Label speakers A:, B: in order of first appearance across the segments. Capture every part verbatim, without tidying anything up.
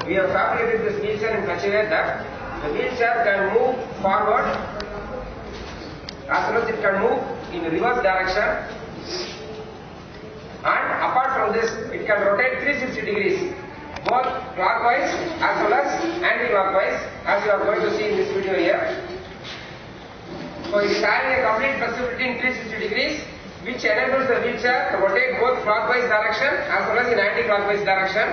A: we have fabricated this wheelchair in such a way that the wheelchair can move forward as well as it can move in reverse direction, and apart from this it can rotate three hundred sixty degrees, both clockwise as well as anti-clockwise, as you are going to see in this video here. So it is having a complete flexibility in three hundred sixty degrees, which enables the wheelchair to rotate both clockwise direction as well as in anti-clockwise direction.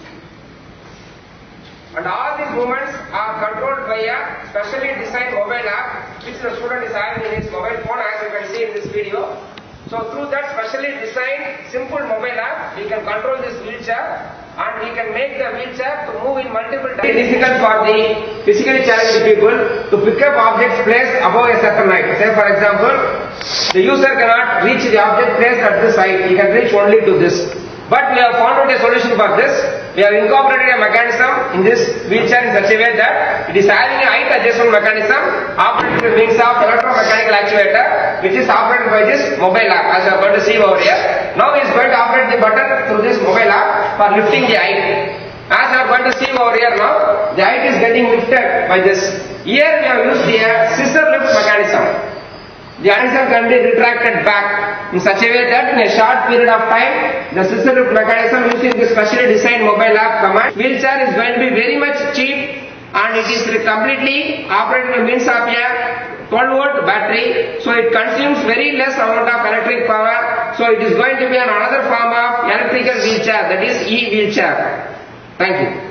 A: And all these movements are controlled by a specially designed mobile app which the student is having in his mobile phone, as you can see in this video. So through that specially designed simple mobile app, we can control this wheelchair and we can make the wheelchair to move in multiple directions. It is difficult for the physically challenged people to pick up objects placed above a certain height. Say for example, the user cannot reach the object placed at this height, he can reach only to this. But we have found out a solution for this. We have incorporated a mechanism in this wheelchair in such a way that it is having a height adjustment mechanism operated by means of electromechanical actuator, which is operated by this mobile app, as you are going to see over here. Now he is going to operate the button through this mobile app for lifting the height. As you are going to see over here now, the height is getting lifted by this. Here we have used the scissor lift mechanism. The mechanism can be retracted back in such a way that in a short period of time, the scissor lift mechanism using this specially designed mobile app command, wheelchair is going to be very much cheap and it is completely operated by means of a twelve volt battery. So it consumes very less amount of electric power. So it is going to be another form of electrical wheelchair, that is e-wheelchair. Thank you.